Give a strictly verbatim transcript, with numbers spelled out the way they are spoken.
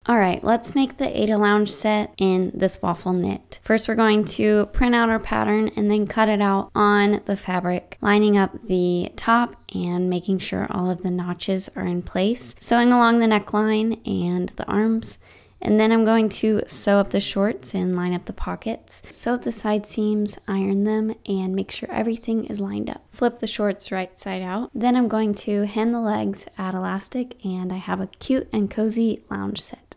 All right, let's make the Ada Lounge set in this waffle knit. First, we're going to print out our pattern and then cut it out on the fabric, lining up the top and making sure all of the notches are in place, sewing along the neckline and the arms. And then I'm going to sew up the shorts and line up the pockets, sew up the side seams, iron them, and make sure everything is lined up. Flip the shorts right side out. Then I'm going to hem the legs, add elastic, and I have a cute and cozy lounge set.